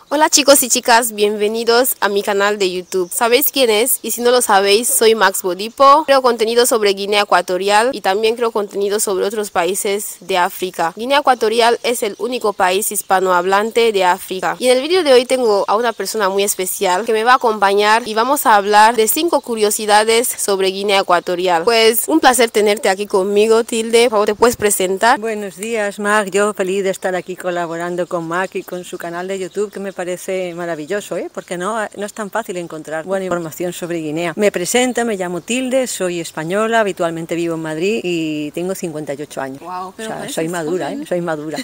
Hola chicos y chicas, bienvenidos a mi canal de YouTube. ¿Sabéis quién es? Y si no lo sabéis, soy Max Bodipo. Creo contenido sobre Guinea Ecuatorial y también creo contenido sobre otros países de África. Guinea Ecuatorial es el único país hispanohablante de África. Y en el vídeo de hoy tengo a una persona muy especial que me va a acompañar y vamos a hablar de 5 curiosidades sobre Guinea Ecuatorial. Pues un placer tenerte aquí conmigo, Tilde. Por favor, ¿te puedes presentar? Buenos días, Mac. Yo feliz de estar aquí colaborando con Mac y con su canal de YouTube, que me parece maravilloso, porque no es tan fácil encontrar buena información sobre Guinea. Me presento, me llamo Tilde, soy española, habitualmente vivo en Madrid y tengo 58 años. Wow, pero o sea, soy madura, soy madura.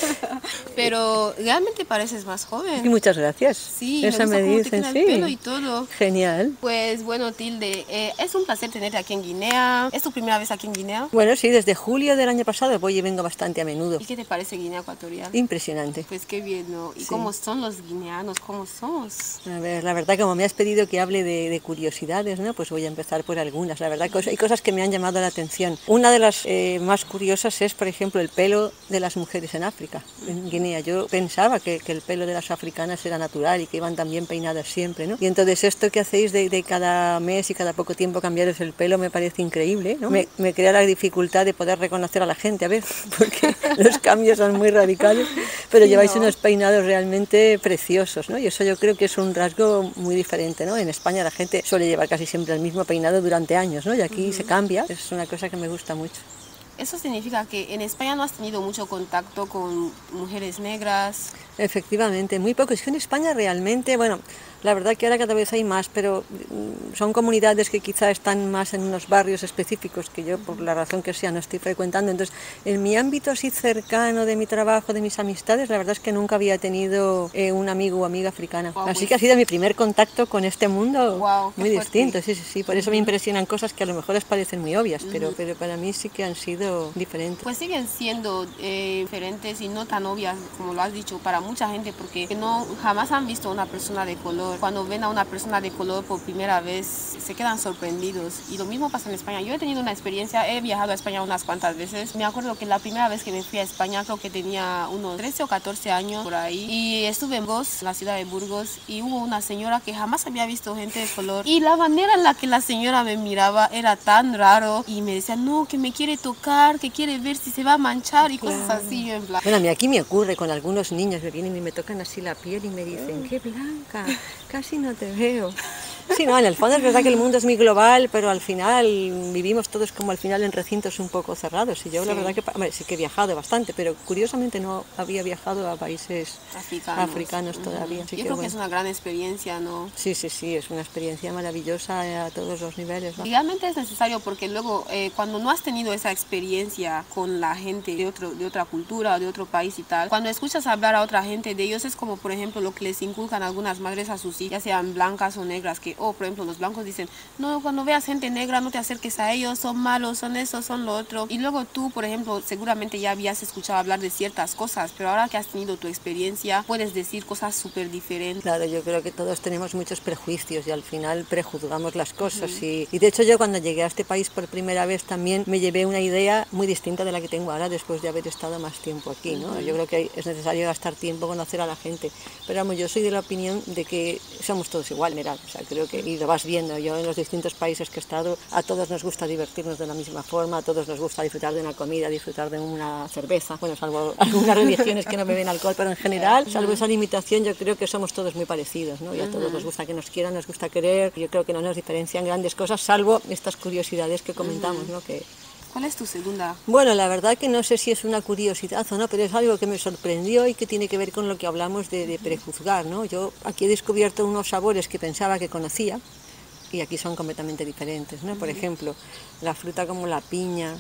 Pero realmente pareces más joven. Y muchas gracias. Sí, eso me me gusta dicen, cómo te queda sí. el pelo y todo. Genial. Pues bueno, Tilde, es un placer tenerte aquí en Guinea. ¿Es tu primera vez aquí en Guinea? Bueno, sí, desde julio del año pasado voy y vengo bastante a menudo. ¿Y qué te parece Guinea Ecuatorial? Impresionante. Pues qué bien, ¿no? ¿Y Sí. cómo son los guineanos? ¿Cómo somos? A ver, la verdad, como me has pedido que hable de curiosidades, ¿no? Pues voy a empezar por algunas. La verdad, hay cosas que me han llamado la atención. Una de las más curiosas es, por ejemplo, el pelo de las mujeres en África, en Guinea. Yo pensaba que el pelo de las africanas era natural y que iban tan bien peinadas siempre, ¿no? Y entonces esto que hacéis de cada mes y cada poco tiempo cambiaros el pelo me parece increíble, ¿no? Me crea la dificultad de poder reconocer a la gente, a ver, porque los cambios son muy radicales, pero sí, lleváis unos peinados realmente preciosos, ¿no? Y eso yo creo que es un rasgo muy diferente, ¿no? En España la gente suele llevar casi siempre el mismo peinado durante años, ¿no? Y aquí se cambia, es una cosa que me gusta mucho. Eso significa que en España no has tenido mucho contacto con mujeres negras. Efectivamente, muy poco. Es que en España realmente, bueno, la verdad que ahora cada vez hay más, pero son comunidades que quizá están más en unos barrios específicos que yo, por la razón que sea, no estoy frecuentando. Entonces, en mi ámbito así cercano de mi trabajo, de mis amistades, la verdad es que nunca había tenido un amigo o amiga africana. Wow, así que ha sido mi primer contacto con este mundo muy distinto. Sí, sí, sí. Por eso me impresionan cosas que a lo mejor les parecen muy obvias, pero para mí sí que han sido diferentes. Pues siguen siendo diferentes y no tan obvias como lo has dicho para mucha gente, porque no jamás han visto a una persona de color. Cuando ven a una persona de color por primera vez se quedan sorprendidos, y lo mismo pasa en España. Yo he tenido una experiencia, he viajado a España unas cuantas veces. Me acuerdo que la primera vez que me fui a España creo que tenía unos 13 o 14 años por ahí, y estuve en Burgos, la ciudad de Burgos, y hubo una señora que jamás había visto gente de color, y la manera en la que la señora me miraba era tan raro, y me decía no, que me quiere tocar, que quiere ver si se va a manchar y cosas así, en plan. Bueno, a mí aquí me ocurre con algunos niños, me vienen y me tocan así la piel y me dicen, qué blanca, casi no te veo. Sí, no, en el fondo es verdad que el mundo es muy global, pero al final vivimos todos como al final en recintos un poco cerrados. Y yo la verdad que, hombre, sí que he viajado bastante, pero curiosamente no había viajado a países africanos todavía. Yo creo que es una gran experiencia, ¿no? Sí, sí, sí, es una experiencia maravillosa a todos los niveles, ¿no? Realmente es necesario, porque luego cuando no has tenido esa experiencia con la gente de otra cultura o de otro país y tal, cuando escuchas hablar a otra gente de ellos, es como por ejemplo lo que les inculcan algunas madres a sus hijas, ya sean blancas o negras, que por ejemplo los blancos dicen no, cuando veas gente negra no te acerques a ellos, son malos, son eso, son lo otro. Y luego tú, por ejemplo, seguramente ya habías escuchado hablar de ciertas cosas, pero ahora que has tenido tu experiencia puedes decir cosas súper diferentes. Claro, yo creo que todos tenemos muchos prejuicios y al final prejuzgamos las cosas. Y de hecho yo cuando llegué a este país por primera vez también me llevé una idea muy distinta de la que tengo ahora después de haber estado más tiempo aquí, ¿no? Yo creo que es necesario gastar tiempo, conocer a la gente, pero vamos, yo soy de la opinión de que somos todos igual, mira, o sea, creo que, y lo vas viendo, yo en los distintos países que he estado, a todos nos gusta divertirnos de la misma forma, a todos nos gusta disfrutar de una comida, disfrutar de una cerveza, bueno, salvo algunas religiones que no beben alcohol, pero en general, salvo esa limitación, yo creo que somos todos muy parecidos, ¿no? Y a todos nos gusta que nos quieran, nos gusta querer, yo creo que no nos diferencian grandes cosas, salvo estas curiosidades que comentamos, ¿no? ¿Cuál es tu segunda? Bueno, la verdad que no sé si es una curiosidad o no, pero es algo que me sorprendió y que tiene que ver con lo que hablamos de prejuzgar, ¿no? Yo aquí he descubierto unos sabores que pensaba que conocía y aquí son completamente diferentes, ¿no? Por ejemplo, la fruta como la piña,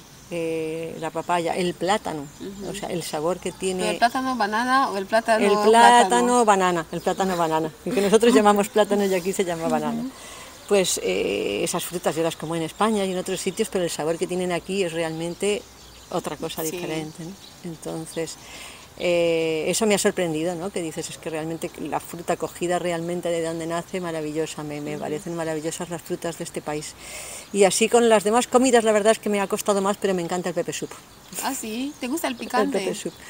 la papaya, el plátano, o sea, el sabor que tiene... ¿Pero el plátano banana o el plátano banana? El plátano banana, el que nosotros llamamos plátano y aquí se llama banana. Pues esas frutas yo las como en España y en otros sitios, pero el sabor que tienen aquí es realmente otra cosa diferente, ¿no? Entonces, eso me ha sorprendido, ¿no? Que dices, es que realmente la fruta cogida realmente de donde nace, maravillosa, me parecen maravillosas las frutas de este país. Y así con las demás comidas, la verdad es que me ha costado más, pero me encanta el pepper soup. ¿Ah, sí? ¿Te gusta el picante? El pepper soup.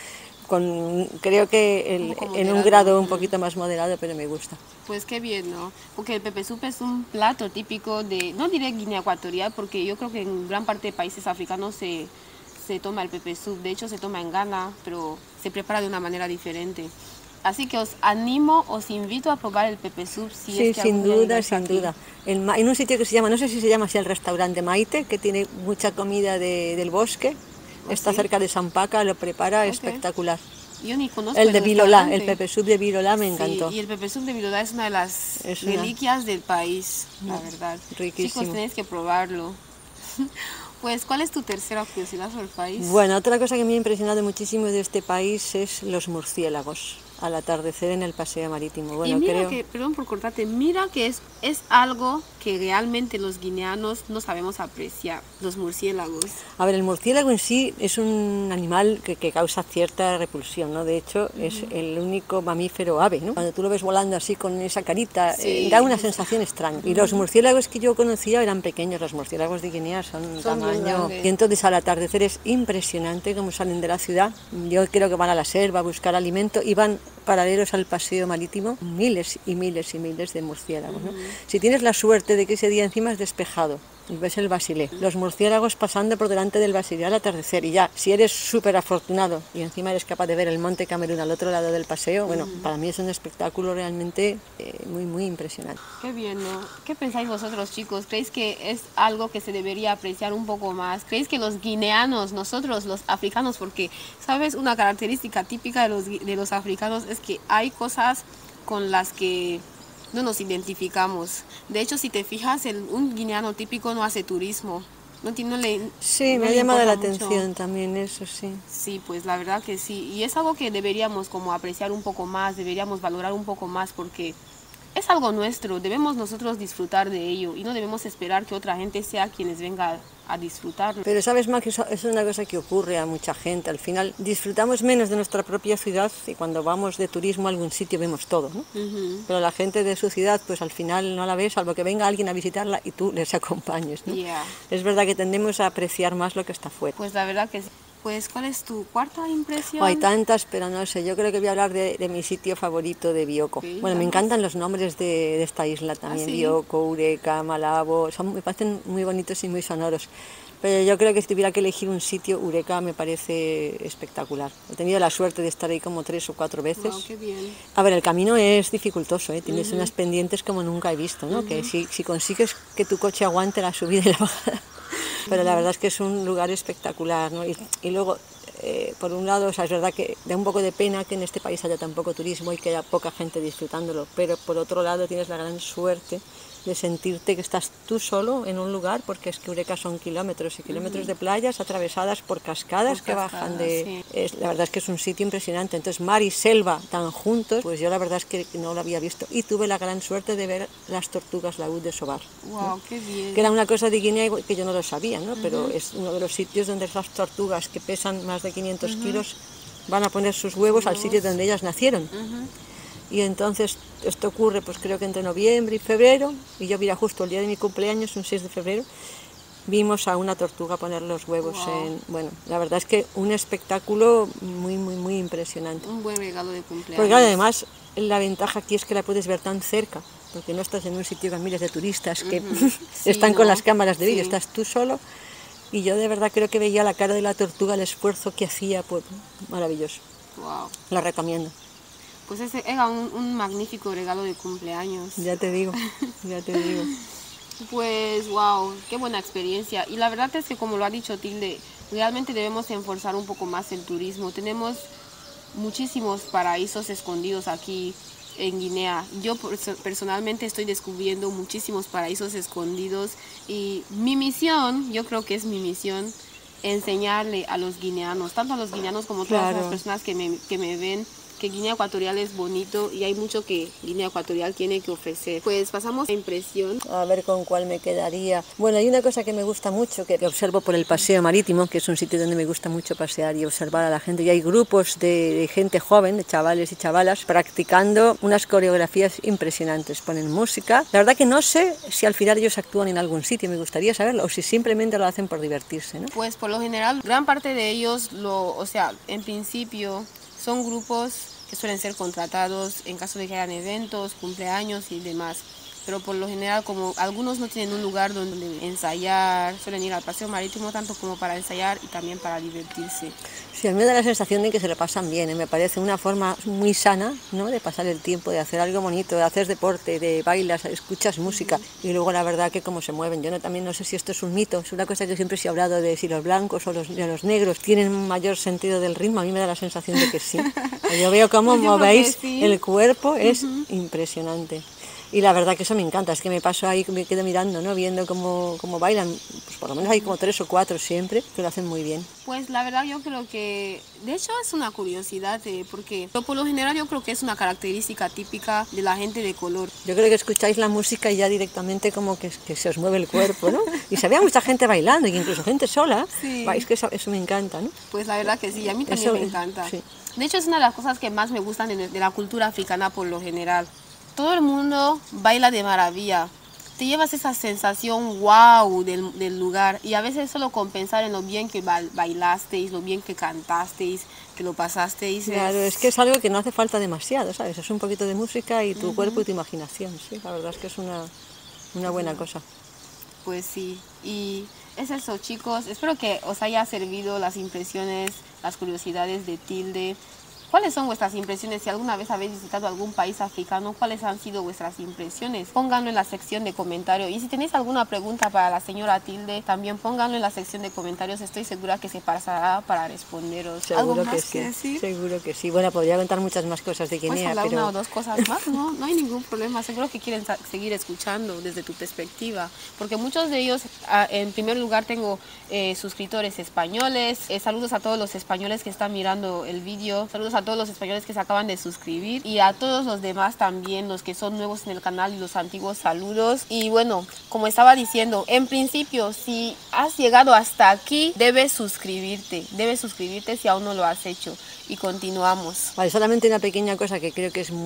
creo que en un grado un poquito más moderado, pero me gusta. Pues qué bien, ¿no? Porque el pepe soup es un plato típico de, no diré Guinea Ecuatorial, porque yo creo que en gran parte de países africanos se toma el pepe soup. De hecho, se toma en Ghana, pero se prepara de una manera diferente. Así que os animo, os invito a probar el pepe soup. Si Sí, es que sin duda, sin aquí. duda. En un sitio que se llama, no sé si se llama así, el restaurante Maite, que tiene mucha comida del bosque, está ¿Sí? cerca de Sampaca, lo prepara espectacular. Yo ni conozco El de Vilolá, el restaurante. pepe soup de Vilolá me encantó. Sí, y el pepe soup de Vilolá es una de las reliquias del país, la verdad. Riquísimo. Chicos, tenéis que probarlo. Pues, ¿cuál es tu tercera curiosidad sobre el país? Bueno, otra cosa que me ha impresionado muchísimo de este país es los murciélagos al atardecer en el paseo marítimo. Bueno, y mira que, perdón por cortarte, mira que es algo que realmente los guineanos no sabemos apreciar, los murciélagos. A ver, el murciélago en sí es un animal que causa cierta repulsión, ¿no? De hecho, es el único mamífero ave, ¿no? Cuando tú lo ves volando así con esa carita, da una sensación extraña. Y los murciélagos que yo conocía eran pequeños, los murciélagos de Guinea son tamaño... Y entonces al atardecer es impresionante cómo salen de la ciudad. Yo creo que van a la selva a buscar alimento y van paralelos al paseo marítimo, miles y miles y miles de murciélagos, ¿no? Si tienes la suerte de que ese día encima es despejado y ves el Basilé, los murciélagos pasando por delante del Basilé al atardecer, y ya, si eres súper afortunado y encima eres capaz de ver el monte Camerún al otro lado del paseo, bueno, para mí es un espectáculo realmente muy, muy impresionante. Qué bien, ¿no? ¿Qué pensáis vosotros, chicos? ¿Creéis que es algo que se debería apreciar un poco más? ¿Creéis que los guineanos, nosotros los africanos, porque, sabes, una característica típica de los africanos es que hay cosas con las que no nos identificamos? De hecho, si te fijas, un guineano típico no hace turismo. Sí, me ha llamado la atención también eso, sí. Sí, pues la verdad que sí. Y es algo que deberíamos como apreciar un poco más, deberíamos valorar un poco más, porque es algo nuestro, debemos nosotros disfrutar de ello y no debemos esperar que otra gente sea quienes venga a disfrutarlo. Pero sabes, Max, eso es una cosa que ocurre a mucha gente. Al final disfrutamos menos de nuestra propia ciudad y cuando vamos de turismo a algún sitio vemos todo, ¿no? Pero la gente de su ciudad, pues al final no la ves, salvo que venga alguien a visitarla y tú les acompañes, ¿no? Es verdad que tendemos a apreciar más lo que está fuera. Pues la verdad que sí. Pues, ¿cuál es tu cuarta impresión? Hay tantas, pero no sé, yo creo que voy a hablar de mi sitio favorito de Bioko. Bueno, me encantan los nombres de esta isla también, Bioko, Eureka, Malabo, me parecen muy bonitos y muy sonoros. Pero yo creo que si tuviera que elegir un sitio, Eureka me parece espectacular. He tenido la suerte de estar ahí como 3 o 4 veces. Wow, qué bien. A ver, el camino es dificultoso, ¿eh? Tienes unas pendientes como nunca he visto, ¿no? Que si consigues que tu coche aguante la subida y la bajada. Pero la verdad es que es un lugar espectacular, ¿no? Y luego, por un lado, o sea, es verdad que da un poco de pena que en este país haya tan poco turismo y que haya poca gente disfrutándolo, pero por otro lado tienes la gran suerte de sentirte que estás tú solo en un lugar, porque es que Eureka son kilómetros y kilómetros de playas atravesadas por cascadas que bajan de... la verdad es que es un sitio impresionante. Entonces, mar y selva tan juntos, pues yo la verdad es que no lo había visto. Y tuve la gran suerte de ver las tortugas laúd de Sobar. Wow, ¿no? qué bien. Que era una cosa de Guinea que yo no lo sabía, ¿no? Pero es uno de los sitios donde esas tortugas que pesan más de 500 kilos van a poner sus huevos al sitio donde ellas nacieron. Y entonces esto ocurre, pues creo que entre noviembre y febrero, y yo mira, justo el día de mi cumpleaños, un 6 de febrero, vimos a una tortuga poner los huevos en... Bueno, la verdad es que un espectáculo muy, muy, muy impresionante. Un buen regalo de cumpleaños. Porque además la ventaja aquí es que la puedes ver tan cerca, porque no estás en un sitio con miles de turistas que están con las cámaras de vídeo, estás tú solo. Y yo de verdad creo que veía la cara de la tortuga, el esfuerzo que hacía, pues maravilloso. Wow. La recomiendo. Pues ese era un magnífico regalo de cumpleaños. Ya te digo, ya te digo. Pues wow, qué buena experiencia. Y la verdad es que, como lo ha dicho Tilde, realmente debemos enforzar un poco más el turismo. Tenemos muchísimos paraísos escondidos aquí en Guinea. Yo personalmente estoy descubriendo muchísimos paraísos escondidos y mi misión, yo creo que es mi misión, enseñarle a los guineanos, tanto a los guineanos como a todas las personas que me ven, que Guinea Ecuatorial es bonito y hay mucho que Guinea Ecuatorial tiene que ofrecer. Pues pasamos a impresión. A ver con cuál me quedaría. Bueno, hay una cosa que me gusta mucho, que observo por el paseo marítimo, que es un sitio donde me gusta mucho pasear y observar a la gente. Y hay grupos de gente joven, de chavales y chavalas, practicando unas coreografías impresionantes. Ponen música. La verdad que no sé si al final ellos actúan en algún sitio, me gustaría saberlo, o si simplemente lo hacen por divertirse, ¿no? Pues por lo general, gran parte de ellos, en principio, Son grupos que suelen ser contratados en caso de que hayan eventos, cumpleaños y demás. Pero por lo general, como algunos no tienen un lugar donde ensayar, suelen ir al paseo marítimo tanto como para ensayar y también para divertirse. Sí, a mí me da la sensación de que se lo pasan bien, me parece una forma muy sana, ¿no?, de pasar el tiempo, de hacer algo bonito, de hacer deporte, de bailas, escuchas música y luego la verdad que cómo se mueven. Yo también no sé si esto es un mito, es una cosa que siempre se ha hablado de si los blancos o los negros tienen un mayor sentido del ritmo, a mí me da la sensación de que sí. Yo veo cómo Pues yo movéis creo que sí. el cuerpo, es impresionante. Y la verdad que eso me encanta, es que me paso ahí, me quedo mirando, ¿no?, viendo cómo bailan, pues por lo menos hay como 3 o 4 siempre, que lo hacen muy bien. Pues la verdad yo creo que, de hecho es una curiosidad, porque por lo general yo creo que es una característica típica de la gente de color. Yo creo que escucháis la música y ya directamente como que se os mueve el cuerpo, ¿no? Y se ve a mucha gente bailando, y incluso gente sola, Sí. es que eso me encanta, ¿no? Pues la verdad que sí, a mí también Eso, me encanta. sí. De hecho es una de las cosas que más me gustan de la cultura africana por lo general. Todo el mundo baila de maravilla. Te llevas esa sensación wow del lugar y a veces solo con pensar en lo bien que bailasteis, lo bien que cantasteis, que lo pasasteis. Claro, es que es algo que no hace falta demasiado, ¿sabes? Es un poquito de música y tu cuerpo y tu imaginación, sí, la verdad es que es una buena cosa. Pues sí, y es eso, chicos. Espero que os haya servido las impresiones, las curiosidades de Tilde. ¿Cuáles son vuestras impresiones? Si alguna vez habéis visitado algún país africano, ¿cuáles han sido vuestras impresiones? Pónganlo en la sección de comentarios. Y si tenéis alguna pregunta para la señora Tilde, también pónganlo en la sección de comentarios. Estoy segura que se pasará para responderos. Seguro ¿Algo que más sí, que decir? seguro que sí. Bueno, podría contar muchas más cosas de ¿Puedes Guinea, hablar pero... una o dos cosas más? No hay ningún problema. Seguro que quieren seguir escuchando desde tu perspectiva. Porque muchos de ellos, en primer lugar, tengo suscriptores españoles. Saludos a todos los españoles que están mirando el vídeo. Saludos a todos los españoles que se acaban de suscribir. Y a todos los demás también, los que son nuevos en el canal y los antiguos, saludos. Y bueno, como estaba diciendo, en principio, si has llegado hasta aquí, debes suscribirte si aún no lo has hecho. Y continuamos. Vale, solamente una pequeña cosa que creo que es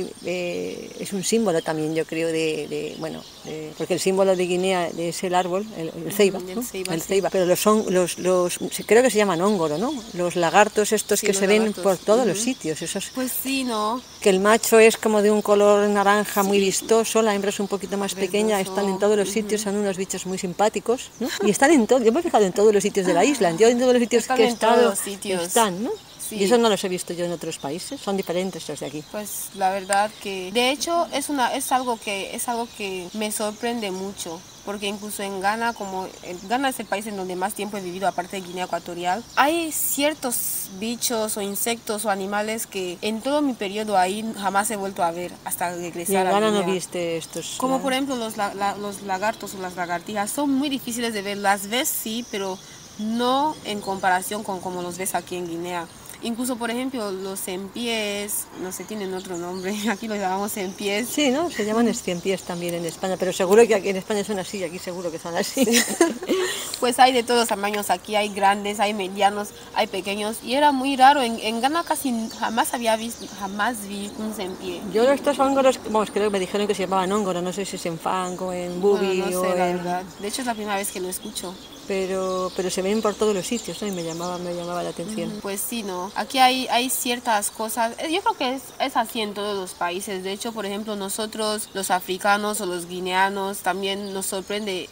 es un símbolo también, yo creo, porque el símbolo de Guinea es el árbol, el ceiba, ¿no? El ceiba, pero creo que se llaman hongoro, ¿no? Los lagartos estos Sí, que los se ven lagartos. por todos los sitios, esos, Pues sí, ¿no? que el macho es como de un color naranja muy vistoso, la hembra es un poquito más pequeña, Verdoso. están en todos los sitios, son unos bichos muy simpáticos, ¿no? Y están en todo, yo me he fijado en todos los sitios de la isla, yo en todos los sitios Están que he en todos estado, los sitios. están, ¿no? Sí. Y eso no los he visto yo en otros países, son diferentes los de aquí. Pues la verdad que, de hecho, es algo que me sorprende mucho. Porque incluso en Ghana, Ghana es el país en donde más tiempo he vivido, aparte de Guinea Ecuatorial, hay ciertos bichos o insectos o animales que en todo mi periodo ahí jamás he vuelto a ver hasta regresar ¿Y en a Ghana Guinea. no viste estos? Como por ejemplo los lagartos o las lagartijas, son muy difíciles de ver. Las ves sí, pero no en comparación con como los ves aquí en Guinea. Incluso, por ejemplo, los ciempiés, no sé, tienen otro nombre, aquí los llamamos ciempiés. Sí, ¿no? Se llaman ciempiés también en España, pero seguro que aquí en España son así, aquí seguro que son así. Pues hay de todos tamaños aquí, hay grandes, hay medianos, hay pequeños, y era muy raro, en Ghana casi jamás vi un ciempié. Yo estos hongos, creo que me dijeron que se llamaban hongoro, no sé si es en fang o en bubi Bueno, no o sé, la en... verdad. De hecho, es la primera vez que lo escucho. Pero se ven por todos los sitios, ¿no? Y me llamaba la atención. Pues sí, ¿no? Aquí hay ciertas cosas, yo creo que es así en todos los países. De hecho, por ejemplo, nosotros, los africanos o los guineanos, también nos sorprende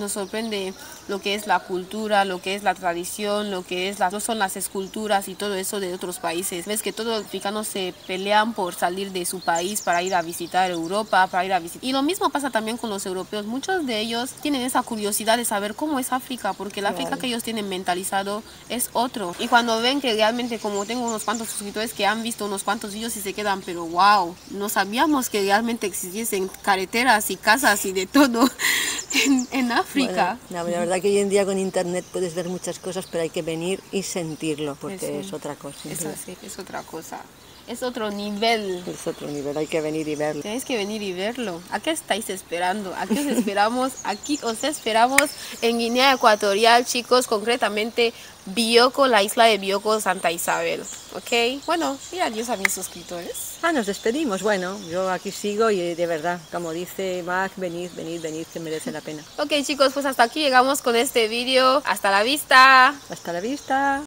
lo que es la cultura, lo que es la tradición, lo que no son las esculturas y todo eso de otros países. Ves que todos los africanos se pelean por salir de su país para ir a visitar Europa, Y lo mismo pasa también con los europeos. Muchos de ellos tienen esa curiosidad de saber cómo es África, porque el África que ellos tienen mentalizado es otro. Y cuando ven que realmente, como tengo unos cuantos suscriptores que han visto unos cuantos vídeos y se quedan, pero wow, no sabíamos que realmente existiesen carreteras y casas y de todo en África. Bueno, la verdad que hoy en día con internet puedes ver muchas cosas, pero hay que venir y sentirlo, porque es otra cosa. Es otra cosa. Es otro nivel. Es otro nivel, hay que venir y verlo. Tenéis que venir y verlo. ¿A qué estáis esperando? Aquí os esperamos, en Guinea Ecuatorial, chicos, concretamente Bioko, la isla de Bioko, Santa Isabel. ¿Ok? Bueno, y adiós a mis suscriptores. Nos despedimos. Bueno, yo aquí sigo y de verdad, como dice Mac, venid, que merece la pena. Ok, chicos, pues hasta aquí llegamos con este vídeo. Hasta la vista. Hasta la vista.